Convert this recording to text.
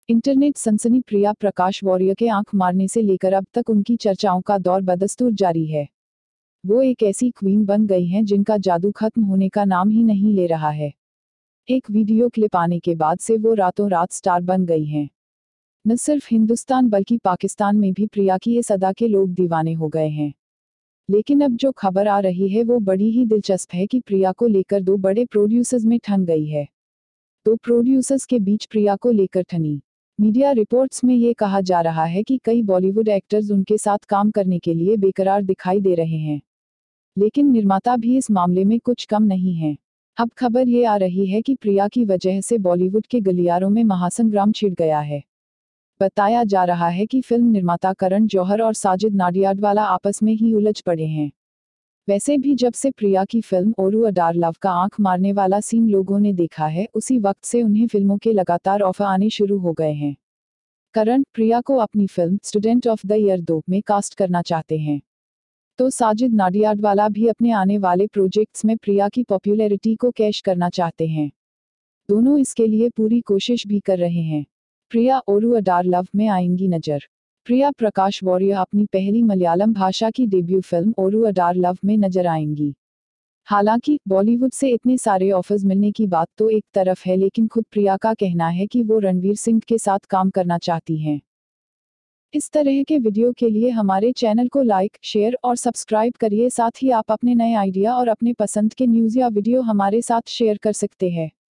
Internet सनसनी Priya Prakash warrior के आंख मारने से लेकर अब तक उनकी चर्चाओं का दौर बदस्तूर जारी है। वो एक ऐसी क्वीन बन गई हैं जिनका जादू खत्म होने का नाम ही नहीं ले रहा है। एक वीडियो क्लिप आने के बाद से वो रातों रात स्टार बन गई हैं। न सिर्फ हिंदुस्तान बल्कि पाकिस्तान में भी प्रिया की इस अदा के लोग दीवाने हो गए हैं। लेकिन अब जो खबर आ रही है वो बड़ी ही दिलचस्प है कि प्रिया को लेकर दो बड़े प्रोड्यूसर्स में ठन गई है। दो प्रोड्यूसर्स के बीच प्रिया को लेकर ठनी। मीडिया रिपोर्ट्स में ये कहा जा रहा है कि कई बॉलीवुड एक्टर्स उनके साथ काम करने के लिए बेकरार दिखाई दे रहे हैं। लेकिन निर्माता भी इस मामले में कुछ कम नहीं हैं। अब खबर ये आ रही है कि प्रिया की वजह से बॉलीवुड के गलियारों में महासंग्राम छिड़ गया है। बताया जा रहा है कि फिल्म निर्माता करण जौहर और साजिद नाडियाडवाला आपस में ही उलझ पड़े हैं। वैसे भी जब से प्रिया की फिल्म ओरू अडार लव का आंख मारने वाला सीन लोगों ने देखा है, उसी वक्त से उन्हें फिल्मों के लगातार ऑफर आने शुरू हो गए हैं। करण प्रिया को अपनी film student of the year 2 में कास्ट करना चाहते हैं, तो साजिद नाडियाडवाला भी अपने आने वाले प्रोजेक्ट्स में प्रिया की पॉपुलैरिटी को कैश करना चाहते हैं। दोनों इसके लिए पूरी कोशिश भी कर रहे हैं। प्रिया ओरू अडार लव में आएंगी नजर। प्रिया प्रकाश वारियर अपनी पहली मलयालम भाषा की debut film Oru Adaar love में नजर आएंगी। हालांकि बॉलीवुड से इतने सारे ऑफर्स मिलने की बात तो एक तरफ है, लेकिन खुद प्रिया का कहना है कि वो रणवीर सिंह के साथ काम करना चाहती हैं। इस तरह के वीडियो के लिए हमारे चैनल को लाइक, शेयर और सब्सक्राइब करिए। साथ ही आप अपने नए आइडिया और अपने पसंद के न्यूज़ या वीडियो हमारे साथ शेयर कर सकते हैं।